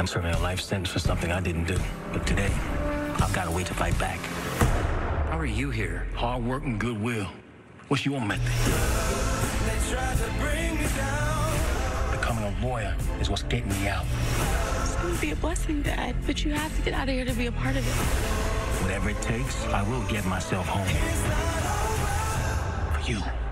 I'm serving a life sentence for something I didn't do. But today, I've got a way to fight back. How are you here? Hard work and goodwill. What's your method? They try to bring me down. Becoming a lawyer is what's getting me out. It's gonna be a blessing, Dad, but you have to get out of here to be a part of it. Whatever it takes, I will get myself home. For you.